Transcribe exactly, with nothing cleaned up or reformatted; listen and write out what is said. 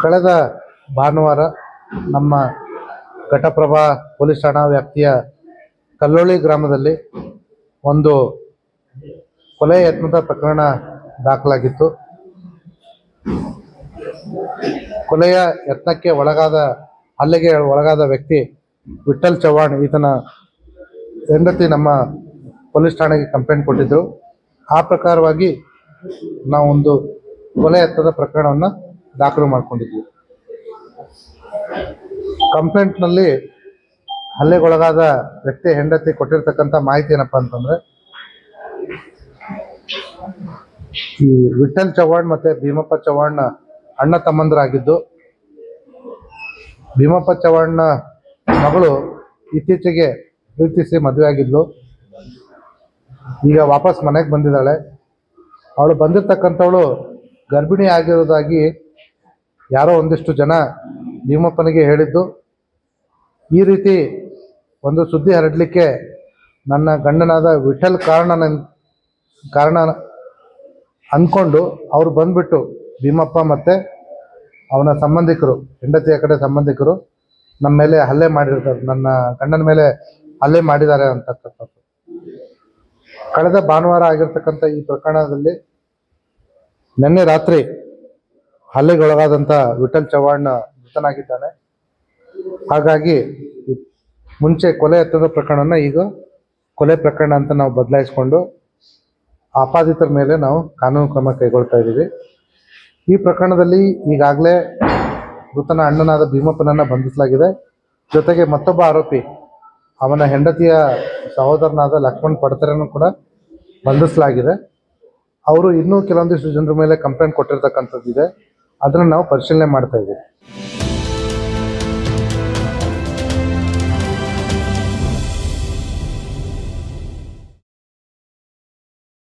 ಕಳೆದ ಭಾನುವಾರ ನಮ್ಮ ಘಟಪ್ರಭಾ ಪೊಲೀಸ್ ಠಾಣಾ ವ್ಯಾಪ್ತಿಯ ಕಲ್ಲೋಳಿ ಗ್ರಾಮದಲ್ಲಿ ಒಂದು ಕೊಲೆ ಯತ್ನದ ಪ್ರಕರಣ ದಾಖಲಾಗಿತ್ತು. ಕೊಲೆಯ ಯತ್ನಕ್ಕೆ ಒಳಗಾದ ಹಲ್ಲೆಗೆ ಒಳಗಾದ ವ್ಯಕ್ತಿ ವಿಠಲ್ ಚವ್ಹಾಣ್, ಈತನ ಹೆಂಡತಿ ನಮ್ಮ ಪೊಲೀಸ್ ಠಾಣೆಗೆ ಕಂಪ್ಲೇಂಟ್ ಕೊಟ್ಟಿದ್ದರು. ಆ ಪ್ರಕಾರವಾಗಿ ನಾವೊಂದು ಕೊಲೆ ಯತ್ನದ ಪ್ರಕರಣವನ್ನು ದಾಖಲು ಮಾಡಿಕೊಂಡಿದ್ವಿ. ಕಂಪ್ಲೇಂಟ್ನಲ್ಲಿ ಹಲ್ಲೆಗೊಳಗಾದ ವ್ಯಕ್ತಿ ಹೆಂಡತಿ ಕೊಟ್ಟಿರ್ತಕ್ಕಂಥ ಮಾಹಿತಿ ಏನಪ್ಪ ಅಂತಂದರೆ, ಈ ವಿಠಲ್ ಚವ್ಹಾಣ್ ಮತ್ತು ಭೀಮಪ್ಪ ಚವ್ಹಾಣ್ ಅಣ್ಣ ತಮ್ಮಂದರಾಗಿದ್ದು, ಭೀಮಪ್ಪ ಚವ್ಹಾಣ್ನ ಮಗಳು ಇತ್ತೀಚೆಗೆ ಪ್ರೀತಿಸಿ ಮದುವೆ ಆಗಿದ್ಲು. ಈಗ ವಾಪಸ್ ಮನೆಗೆ ಬಂದಿದ್ದಾಳೆ. ಅವಳು ಬಂದಿರತಕ್ಕಂಥವಳು ಗರ್ಭಿಣಿ ಆಗಿರೋದಾಗಿ ಯಾರೋ ಒಂದಿಷ್ಟು ಜನ ಭೀಮಪ್ಪನಿಗೆ ಹೇಳಿದ್ದು. ಈ ರೀತಿ ಒಂದು ಸುದ್ದಿ ಹರಡಲಿಕ್ಕೆ ನನ್ನ ಗಂಡನಾದ ವಿಠಲ್ ಕಾರಣ ಕಾರಣ ಅಂದ್ಕೊಂಡು ಅವರು ಬಂದ್ಬಿಟ್ಟು ಭೀಮಪ್ಪ ಮತ್ತು ಅವನ ಸಂಬಂಧಿಕರು, ಹೆಂಡತಿಯ ಕಡೆ ಸಂಬಂಧಿಕರು ನಮ್ಮ ಮೇಲೆ ಹಲ್ಲೆ ಮಾಡಿರ್ತಾರೆ, ನನ್ನ ಗಂಡನ ಮೇಲೆ ಹಲ್ಲೆ ಮಾಡಿದ್ದಾರೆ ಅಂತಕ್ಕಂಥದ್ದು. ಕಳೆದ ಭಾನುವಾರ ಆಗಿರ್ತಕ್ಕಂಥ ಈ ಪ್ರಕರಣದಲ್ಲಿ ನಿನ್ನೆ ರಾತ್ರಿ ಹಲ್ಲೆಗೊಳಗಾದಂಥ ವಿಠಲ್ ಚವ್ಹಾಣ್ ಮೃತನಾಗಿದ್ದಾನೆ. ಹಾಗಾಗಿ ಮುಂಚೆ ಕೊಲೆ ಯತ್ನದ ಪ್ರಕರಣನ ಈಗ ಕೊಲೆ ಪ್ರಕರಣ ಅಂತ ನಾವು ಬದಲಾಯಿಸಿಕೊಂಡು ಆಪಾದಿತರ ಮೇಲೆ ನಾವು ಕಾನೂನು ಕ್ರಮ ಕೈಗೊಳ್ತಾ ಇದ್ದೀವಿ. ಈ ಪ್ರಕರಣದಲ್ಲಿ ಈಗಾಗಲೇ ಮೃತನ ಅಣ್ಣನಾದ ಭೀಮಪ್ಪನನ್ನು ಬಂಧಿಸಲಾಗಿದೆ. ಜೊತೆಗೆ ಮತ್ತೊಬ್ಬ ಆರೋಪಿ, ಅವನ ಹೆಂಡತಿಯ ಸಹೋದರನಾದ ಲಕ್ಷ್ಮಣ್ ಪಡ್ತರನ್ನು ಕೂಡ ಬಂಧಿಸಲಾಗಿದೆ. ಅವರು ಇನ್ನೂ ಕೆಲವೊಂದಿಷ್ಟು ಜನರ ಮೇಲೆ ಕಂಪ್ಲೇಂಟ್ ಕೊಟ್ಟಿರ್ತಕ್ಕಂಥದ್ದಿದೆ, ಅದನ್ನು ನಾವು ಪರಿಶೀಲನೆ ಮಾಡ್ತಾ ಇದ್ದೀವಿ.